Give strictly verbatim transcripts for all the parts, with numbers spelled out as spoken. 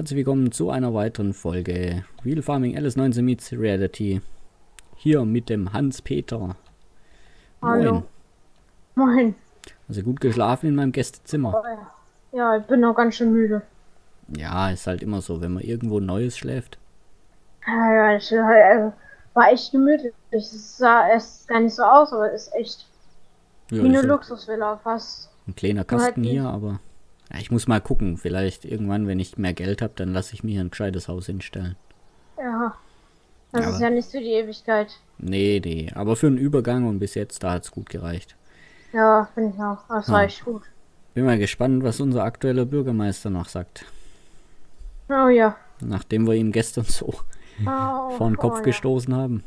herzlich willkommen zu einer weiteren Folge Real Farming Alice neunzehn meets Reality. Hier mit dem Hans-Peter. Hallo. Moin. Also gut geschlafen in meinem Gästezimmer. Oh, ja. ja, ich bin noch ganz schön müde. Ja, ist halt immer so, wenn man irgendwo Neues schläft. Ja, ja, das äh, war echt gemütlich. Es sah erst gar nicht so aus, aber es ist echt Ja, wie eine ist halt Luxusvilla fast. ein kleiner Nur halt Kasten hier, nicht. aber ja, ich muss mal gucken. Vielleicht irgendwann, wenn ich mehr Geld habe, dann lasse ich mir hier ein gescheites Haus hinstellen. Ja, das ist Aber ja nicht für die Ewigkeit. nee, nee. Aber für einen Übergang und bis jetzt, da hat es gut gereicht. Ja, finde ich auch. Das war Ja. echt gut. Bin mal gespannt, was unser aktueller Bürgermeister noch sagt. Oh ja. Nachdem wir ihm gestern so Oh, vor den oh, Kopf ja. gestoßen haben.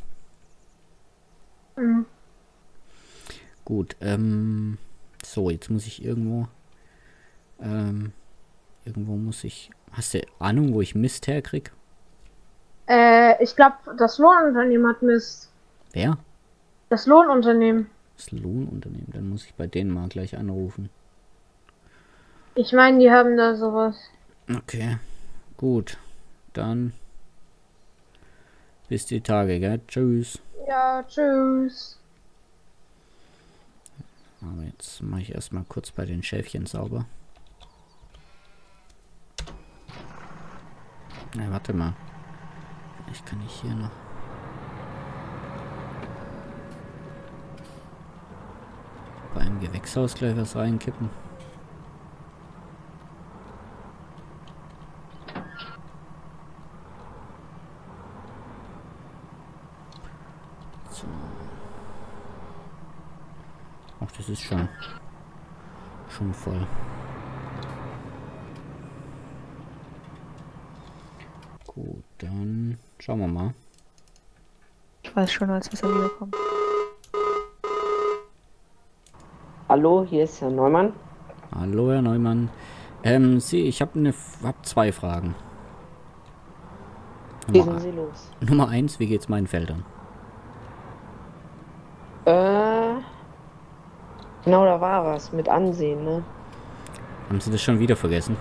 Mhm. Gut, ähm, so, jetzt muss ich irgendwo, ähm, irgendwo muss ich, hast du Ahnung, wo ich Mist herkrieg? Äh, ich glaube, das Lohnunternehmen hat Mist. Wer? Das Lohnunternehmen. Das Lohnunternehmen, dann muss ich bei denen mal gleich anrufen. Ich meine, die haben da sowas. Okay, gut, dann bis die Tage, gell? Tschüss. Ja, tschüss. Aber jetzt mache ich erstmal kurz bei den Schäfchen sauber. Na, warte mal. Vielleicht kann ich hier noch... beim Gewächshaus gleich was reinkippen. So. Ach, das ist schon schon voll. Gut, dann schauen wir mal. Ich weiß schon, als dass er wiederkommt. Hallo, hier ist Herr Neumann. Hallo, Herr Neumann. Ähm, Sie, ich habe eine, hab zwei Fragen. Schießen Nummer, Sie los. Nummer eins, wie geht's meinen Feldern? Äh, genau, da war was mit Ansehen, ne? Haben Sie das schon wieder vergessen?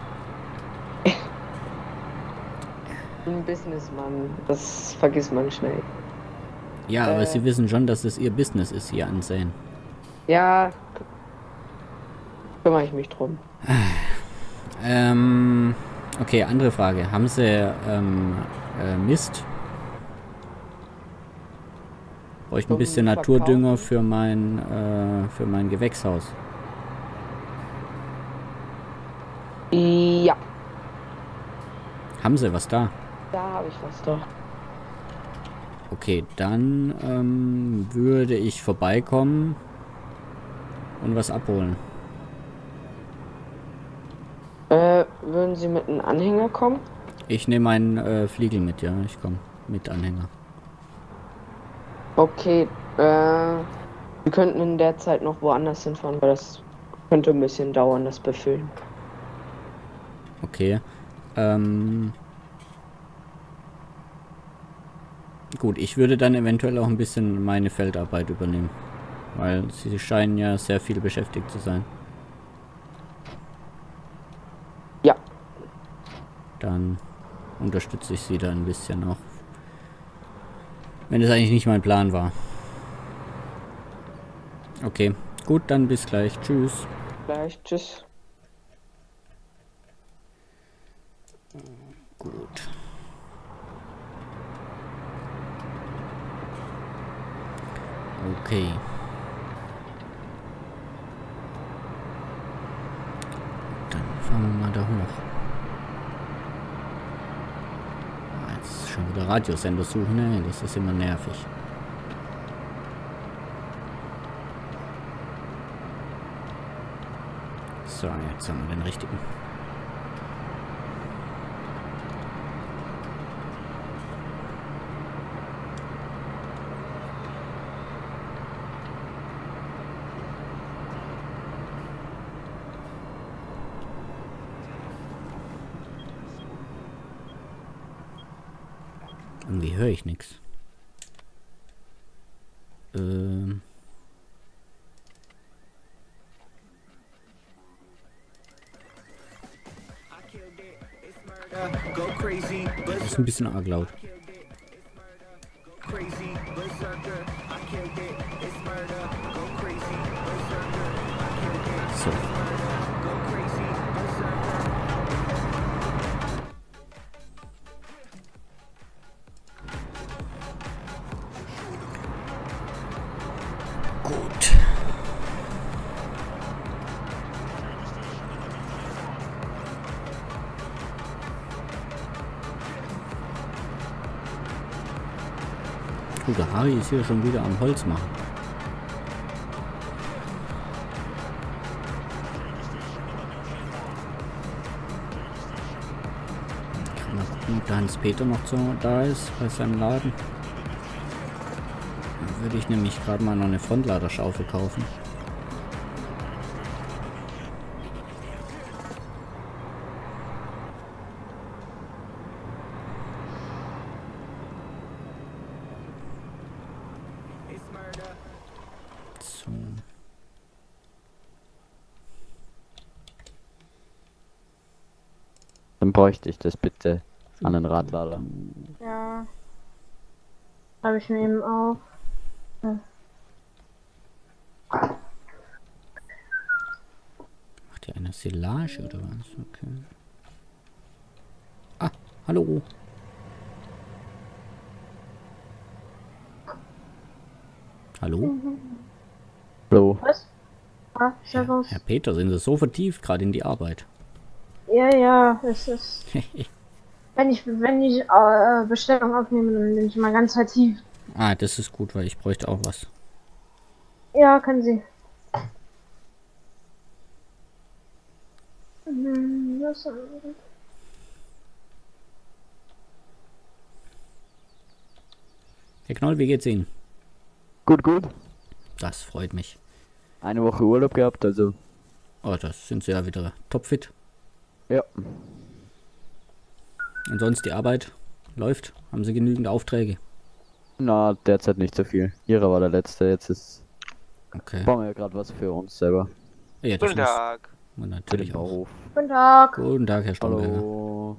Ein Businessmann, das vergisst man schnell. Ja, aber Äh. Sie wissen schon, dass es Ihr Business ist, hier ansehen. Ja, kümmere ich mich drum. Ähm, okay, andere Frage. Haben Sie ähm, äh, Mist? Brauche ich ein Zum bisschen Naturdünger Verkaufen? für mein, äh, für mein Gewächshaus? Ja, Haben Sie was da? da habe ich was doch. Okay, dann ähm, würde ich vorbeikommen und was abholen. Äh, würden Sie mit einem Anhänger kommen? Ich nehme meinen äh, Fliegel mit, ja. Ich komme mit Anhänger. Okay, äh, wir könnten in der Zeit noch woanders hinfahren, weil das könnte ein bisschen dauern, das Befüllen. Okay. Ähm, gut, ich würde dann eventuell auch ein bisschen meine Feldarbeit übernehmen. Weil sie scheinen ja sehr viel beschäftigt zu sein. Ja. Dann unterstütze ich sie da ein bisschen auch. Wenn es eigentlich nicht mein Plan war. Okay, gut, dann bis gleich. Tschüss. Gleich, tschüss. Gut. Okay. Dann fahren wir mal da hoch. Ah, jetzt schon wieder Radiosender suchen, ne? Das ist immer nervig. So, jetzt haben wir den richtigen. Irgendwie höre ich nichts. Ähm. Das ist ein bisschen arg laut. So. Gut. Gut, der Harry ist hier schon wieder am Holz machen. Kann mal gucken, ob der Hans-Peter noch so da ist bei seinem Laden. Dann würde ich nämlich gerade mal noch eine Frontladerschaufel kaufen. So. Dann bräuchte ich das bitte an den Radlader. Ja. Habe ich mir eben auch. Ja. Macht ihr eine Silage oder was? Okay. Ah, hallo. Hallo? Hallo. Was? Ah, Herr, servus. Herr Peter, sind Sie so vertieft gerade in die Arbeit? Ja, ja, es ist. Wenn ich, wenn ich äh, Bestellung aufnehme, dann bin ich mal ganz vertieft. Ah, das ist gut, weil ich bräuchte auch was. Ja, können Sie. Hm, was haben wir? Herr Knoll, wie geht's Ihnen? Gut, gut. Das freut mich. Eine Woche Urlaub gehabt, also. Oh, das sind Sie ja wieder topfit. Ja. Und sonst die Arbeit läuft? Haben Sie genügend Aufträge? Na, derzeit nicht so viel. Ihrer war der letzte, jetzt ist. Okay. Bauen wir ja gerade was für uns selber. Ja, das Guten muss Tag. man Für natürlich den auch. Bauhof. Guten Tag. Guten Tag, Herr Stromberger. Hallo.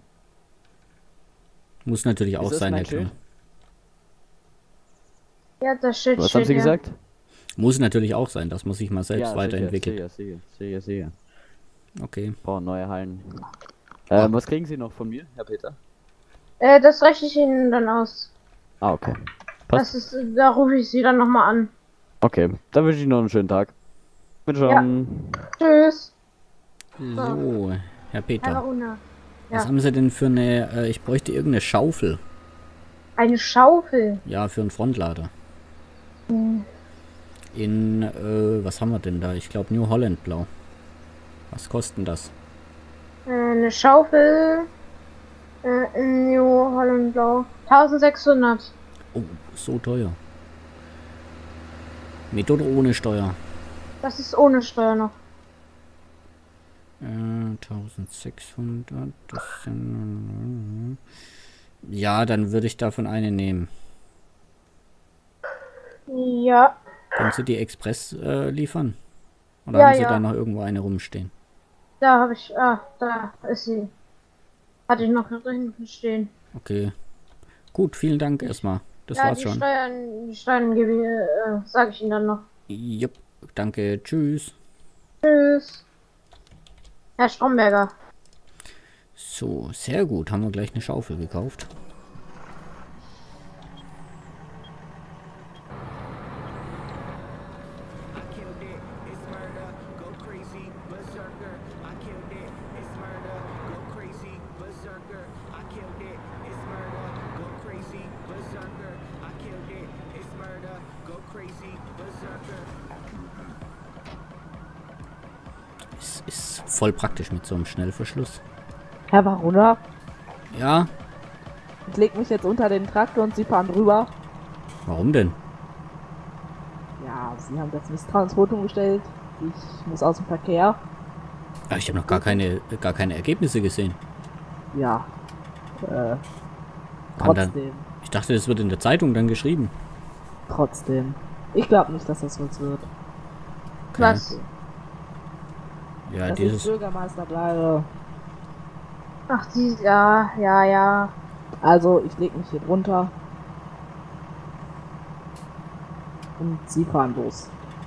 Muss natürlich auch das sein, mein Herr Knoll. Schild? Ja, das Schild Was steht haben Sie ja. gesagt? Muss natürlich auch sein, dass man sich mal selbst Ja, weiterentwickelt. Sicher, sicher, sicher, sicher. Okay. Brauchen neue Hallen. Ähm, was kriegen Sie noch von mir, Herr Peter? Äh, das rechne ich Ihnen dann aus. Ah, okay. Das Passt. ist, da rufe ich Sie dann nochmal an. Okay, dann wünsche ich noch einen schönen Tag. Bin schon. Tschüss. So, Herr Herr Peter. Baruna. Was Ja. haben Sie denn für eine, äh, ich bräuchte irgendeine Schaufel. Eine Schaufel. Ja, für einen Frontlader. Hm. In, äh, was haben wir denn da? Ich glaube New Holland Blau. Was kostet denn das? Äh, Eine Schaufel. Äh, in New Holland Blau. eintausendsechshundert. Oh, so teuer. Mit oder ohne Steuer? Das ist ohne Steuer noch. Äh, eintausendsechshundert. Das sind, ja, dann würde ich davon eine nehmen. Ja. Können Sie die Express äh, liefern? Oder Ja, haben Sie ja. da noch irgendwo eine rumstehen? Da habe ich. Ah, da ist sie. Hatte ich noch hinten stehen. Okay. Gut, vielen Dank erstmal. Das ja, war's die schon. Steuern, die Steuern gebe ich, äh, sage ich Ihnen dann noch. Jupp, danke, tschüss. Tschüss. Herr Stromberger. So, sehr gut. Haben wir gleich eine Schaufel gekauft. Es ist voll praktisch mit so einem Schnellverschluss. Herr Baruna, Ja, ich leg mich jetzt unter den Traktor und Sie fahren drüber. warum denn? Ja, Sie haben das Misstrauensvotum gestellt. Ich muss aus dem Verkehr. Ah, ich habe noch gar keine, gar keine Ergebnisse gesehen. Ja. Äh, Kann dann- trotzdem. Ich dachte, das wird in der Zeitung dann geschrieben. Trotzdem. Ich glaube nicht, dass das was wird. Was? Ja, dass ich dieses. Bürgermeister bleibe. Ach, die, ja, ja, ja. Also, ich leg mich hier drunter. Und sie fahren los.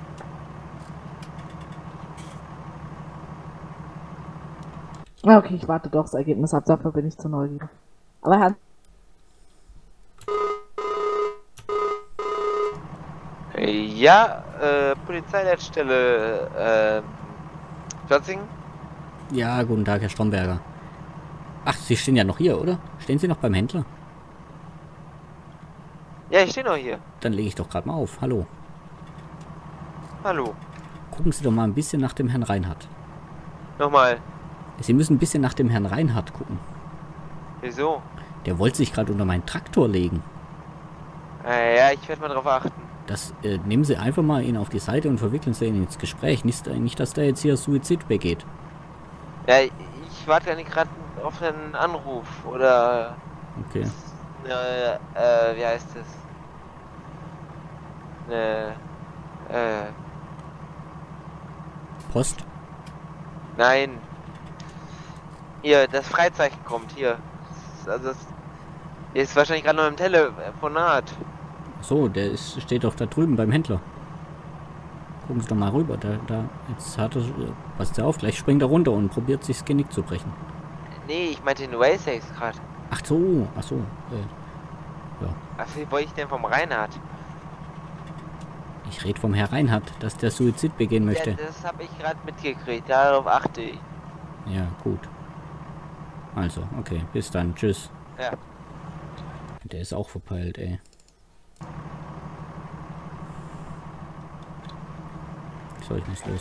Okay, ich warte doch das Ergebnis ab, dafür bin ich zu neugierig. Aber Herr, Ja, äh, Polizeileitstelle, äh, Plotzing? Ja, guten Tag, Herr Stromberger. Ach, Sie stehen ja noch hier, oder? Stehen Sie noch beim Händler? Ja, ich stehe noch hier. Dann lege ich doch gerade mal auf. Hallo. Hallo. Gucken Sie doch mal ein bisschen nach dem Herrn Reinhardt. Nochmal. Sie müssen ein bisschen nach dem Herrn Reinhardt gucken. Wieso? Der wollte sich gerade unter meinen Traktor legen. Äh, ja, ich werde mal drauf achten. Das äh, nehmen Sie einfach mal ihn auf die Seite und verwickeln Sie ihn ins Gespräch. Nicht, nicht dass der jetzt hier Suizid begeht. Ja, ich warte ja nicht gerade auf einen Anruf oder... Okay. Äh, äh, wie heißt es? Ne, äh, Post? nein. Hier, das Freizeichen kommt, hier. Also, es ist wahrscheinlich gerade noch im Telefonat. So, der ist, steht doch da drüben beim Händler. Gucken Sie doch mal rüber. Da, da, jetzt hat er, passt er auf, gleich springt er runter und probiert sich das Genick zu brechen. Nee, ich meinte den Waysax gerade. Ach so, ach so. Äh, Was wollte ich denn vom Reinhard? ich rede vom Herr Reinhardt, dass der Suizid begehen möchte. Ja, das habe ich gerade mitgekriegt, darauf achte ich. Ja, gut. Also, okay, bis dann. Tschüss. Ja. Der ist auch verpeilt, ey. So, ich muss los.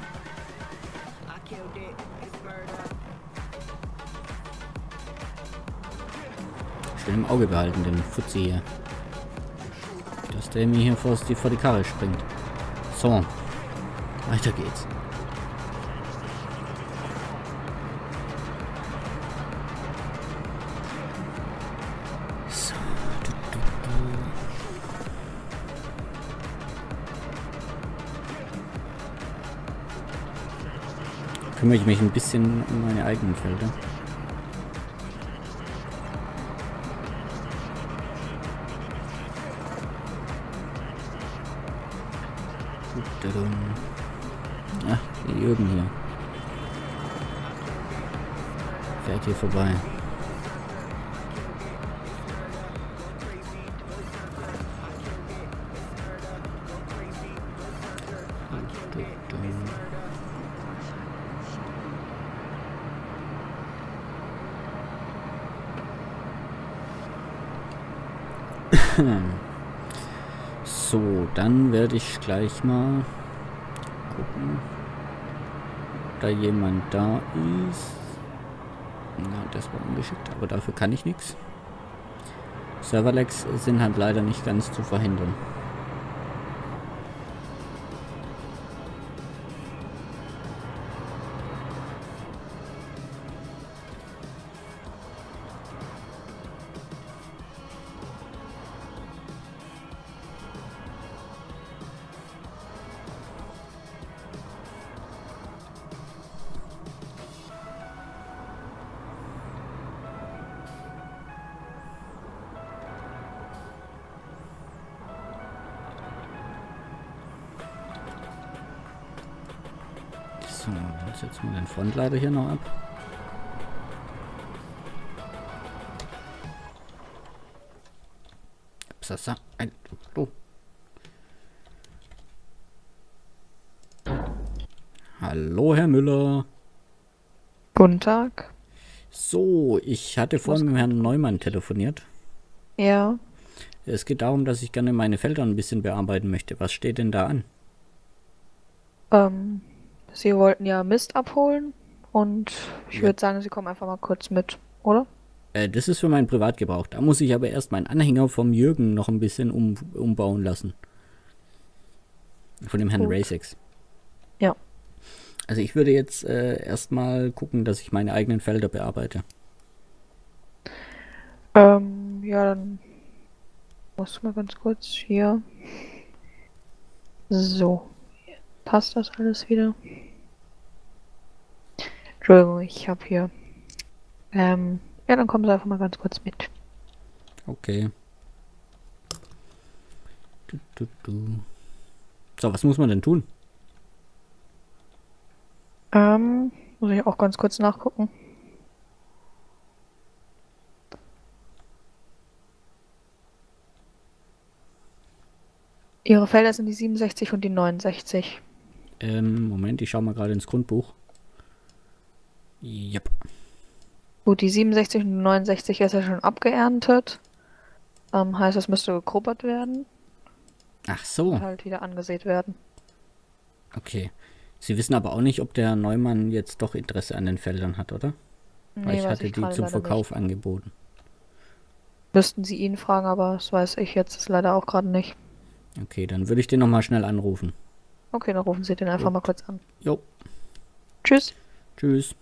Schön im Auge behalten, den Fuzzi hier. Dass der mir hier vor die, vor die Karre springt. So. Weiter geht's. So. Du, du, du. Kümmere ich mich ein bisschen um meine eigenen Felder. Ach, der Jürgen hier. Fährt hier vorbei. So, dann werde ich gleich mal gucken, ob da jemand da ist. Na, das war ungeschickt, aber dafür kann ich nichts. Serverlags sind halt leider nicht ganz zu verhindern. So, dann setzen wir den Frontlader hier noch ab. Psasa, ein, oh. Hallo, Herr Müller. Guten Tag. So, ich hatte vorhin mit Herrn Neumann telefoniert. Ja. Es geht darum, dass ich gerne meine Felder ein bisschen bearbeiten möchte. Was steht denn da an? Ähm, Sie wollten ja Mist abholen und ich Ja. würde sagen, Sie kommen einfach mal kurz mit, oder? Äh, das ist für meinen Privatgebrauch. Da muss ich aber erst meinen Anhänger vom Jürgen noch ein bisschen um, umbauen lassen. Von dem Herrn Gut. Racex. Ja. Also ich würde jetzt äh, erstmal gucken, dass ich meine eigenen Felder bearbeite. Ähm, ja, dann musst du mal ganz kurz hier. So. Passt das alles wieder? Entschuldigung, ich habe hier Ähm, ja, dann kommen Sie einfach mal ganz kurz mit. Okay. Du, du, du. So, was muss man denn tun? Ähm, muss ich auch ganz kurz nachgucken. Ihre Felder sind die siebenundsechzig und die neunundsechzig. Ähm, Moment, ich schaue mal gerade ins Grundbuch. Yep. Gut, die siebenundsechzig und die neunundsechzig ist ja schon abgeerntet. Ähm, heißt, es müsste gegrubbert werden Ach so, und halt wieder angesät werden. okay. Sie wissen aber auch nicht, ob der Neumann jetzt doch Interesse an den Feldern hat, oder? Weil Nee, ich weiß hatte ich die gerade zum leider Verkauf angeboten. nicht. Müssten Sie ihn fragen, aber das weiß ich jetzt leider auch gerade nicht. Okay, dann würde ich den nochmal schnell anrufen. Okay, dann rufen Sie den einfach Gut. mal kurz an. Jo, Tschüss. tschüss.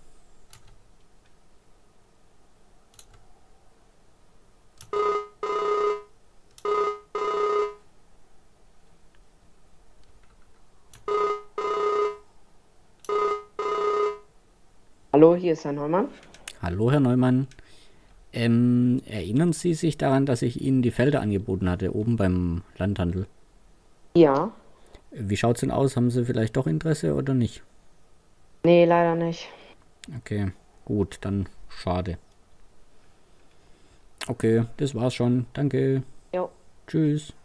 Hallo, hier ist Herr Neumann. Hallo, Herr Neumann. Ähm, erinnern Sie sich daran, dass ich Ihnen die Felder angeboten hatte, oben beim Landhandel? Ja. Wie schaut's denn aus? Haben Sie vielleicht doch Interesse oder nicht? Nee, leider nicht. Okay, gut, dann schade. Okay, das war's schon. Danke. Jo. Tschüss.